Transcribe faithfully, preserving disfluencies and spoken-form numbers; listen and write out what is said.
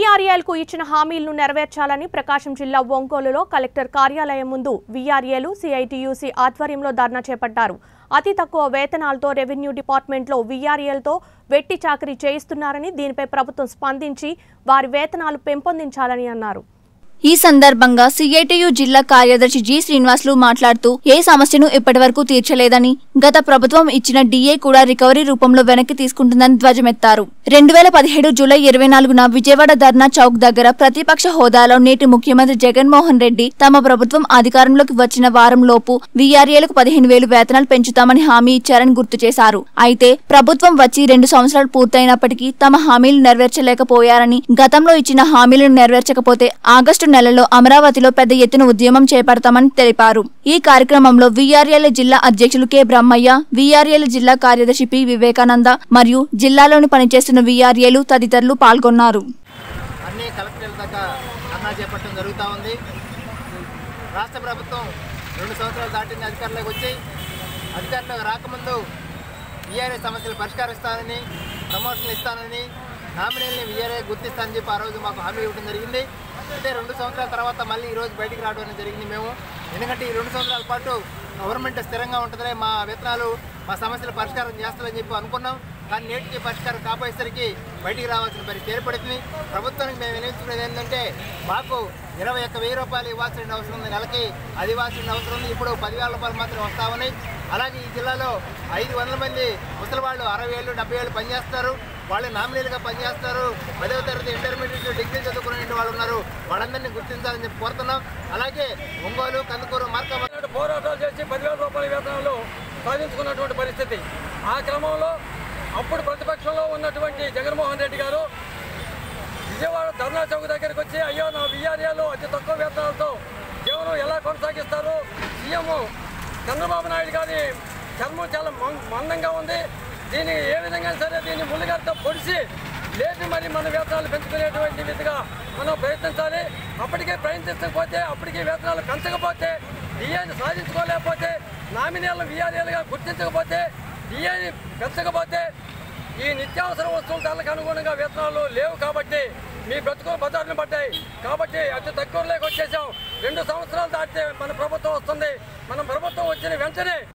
వీఆర్ఏలకు ఇచ్చిన హామీలను నెరవేర్చాలని ప్రకాశం జిల్లా ఒంగోలులో కలెక్టర్ కార్యాలయం ముందు వీఆర్ఏలు సిఐటియుసి ఆధ్వర్యంలో ధర్నా చేపట్టారు. అతి తక్కువ వేతనాలతో రెవెన్యూ డిపార్ట్మెంట్లో వీఆర్ఏలతో వెట్టి చాకరీ చేయిస్తున్నారని, దీనిపై ప్రభుత్వం స్పందించి వారి వేతనాలు పెంపొందించాలని అన్నారు. ఈ సందర్భంగా సిఐటియు జిల్లా కార్యదర్శి జి శ్రీనివాసులు మాట్లాడుతూ ఏ సమస్యను ఇప్పటివరకు తీర్చలేదని, గత ప్రభుత్వం ఇచ్చిన డిఏ కూడా రికవరీ రూపంలో వెనక్కి తీసుకుంటుందని ధ్వజమెత్తారు. రెండు వేల పదిహేడు జూలై ఇరవై నాలుగున విజయవాడ ధర్నా చౌక్ దగ్గర ప్రతిపక్ష హోదాలో నేటి ముఖ్యమంత్రి జగన్మోహన్ రెడ్డి తమ ప్రభుత్వం అధికారంలోకి వచ్చిన వారం లోపు వీఆర్ఏలకు పదిహేను వేలు వేతనాలు పెంచుతామని హామీ ఇచ్చారని గుర్తు చేశారు. అయితే ప్రభుత్వం వచ్చి రెండు సంవత్సరాలు పూర్తయినప్పటికీ తమ హామీలు నెరవేర్చలేకపోయారని, గతంలో ఇచ్చిన హామీలను నెరవేర్చకపోతే ఆగస్టు నెలలో అమరావతిలో పెద్ద ఎత్తున ఉద్యమం చేపడతామని తెలిపారు. ఈ కార్యక్రమంలో వీఆర్ఏల జిల్లా అధ్యక్షులు కె బ్రహ్మయ్య, వీఆర్ఏల జిల్లా కార్యదర్శి పి వివేకానంద మరియు జిల్లాలోని పనిచేస్తున్న వీఆర్ఏలు తదితరులు పాల్గొన్నారు. అన్ని కలెక్టర్ల దాకా ధర్నా చేపట్టడం జరుగుతూ ఉంది. రాష్ట్ర ప్రభుత్వం రెండు సంవత్సరాలు దాటిన అధికారంలోకి వచ్చి అధికారంలోకి రాకముందు వీఆర్ఏ సమస్యలు పరిష్కరిస్తానని, ప్రమోషన్లు ఇస్తానని, నామినీలని వీఆర్ఏ గుర్తిస్తానని చెప్పి ఆ రోజు మాకు హామీ ఇవ్వడం జరిగింది. అంటే రెండు సంవత్సరాల తర్వాత మళ్ళీ ఈరోజు బయటికి రావడం జరిగింది మేము. ఎందుకంటే ఈ రెండు సంవత్సరాల పాటు గవర్నమెంట్ స్థిరంగా ఉంటుందిలే, మా వేతనాలు మా సమస్యలు పరిష్కారం చేస్తామని చెప్పి అనుకున్నాం. కానీ నేటికి పరిష్కారం కాపోయేసరికి బయటికి రావాల్సిన పరిస్థితి ఏర్పడుతుంది. ప్రభుత్వానికి మేము వినియోగించుకునేది ఏంటంటే, మాకు ఇరవై ఒక్క వెయ్యి రూపాయలు ఇవ్వాల్సిన అవసరం ఉంది, నెలకి అది ఇవ్వాల్సిన అవసరం ఉంది. ఇప్పుడు పదివేల రూపాయలు మాత్రం వస్తా ఉన్నాయి. అలాగే ఈ జిల్లాలో ఐదు వందల మంది ముసలి వాళ్ళు అరవై ఏళ్ళు డెబ్బై ఏళ్ళు పనిచేస్తారు. వాళ్ళు నామినీలుగా పనిచేస్తారు. పదవ తరగతి ఇంటర్మీడియట్ డిగ్రీ చదువుకునే వాళ్ళు ఉన్నారు. వాళ్ళందరినీ గుర్తించాలని చెప్పి కోరుతున్నాం. అలాగే ఒంగోలు, కందుకూరు, మార్కాపురం పోరాటాలు చేసి పదివేల రూపాయల వేతనాలు సాధించుకున్నటువంటి పరిస్థితి. ఆ క్రమంలో అప్పుడు ప్రతిపక్షంలో ఉన్నటువంటి జగన్మోహన్ రెడ్డి గారు విజయవాడ ధర్నా చౌక్ దగ్గరికి వచ్చి, అయ్యో నా వీఆర్ఏలు అతి తక్కువ వేతనాలతో జీవనం ఎలా కొనసాగిస్తారు, సీఎం చంద్రబాబు నాయుడు గారి చర్మం చాలా మందంగా ఉంది, దీన్ని ఏ విధంగా సరే దీన్ని ముళ్ళుగారితో పొడిచి లేపి మరి మన వేతనాలు పెంచుకునేటువంటి విధంగా మనం ప్రయత్నించాలి. అప్పటికే ప్రయత్నించకపోతే, అప్పటికే వేతనాలు పెంచకపోతే, డిఏని సాధించుకోలేకపోతే, నామినీలను వీఆర్ఏలుగా గుర్తించకపోతే, డిఏని పెంచకపోతే ఈ నిత్యావసర వస్తువుల ధరలకు అనుగుణంగా వేతనాలు లేవు. కాబట్టి మీ బ్రతుకులు బజార్లు పడ్డాయి. కాబట్టి అతి తక్కువలోకి వచ్చేసాం. రెండు సంవత్సరాలు దాటితే మన ప్రభుత్వం వస్తుంది. మన ప్రభుత్వం వచ్చిన వెంటనే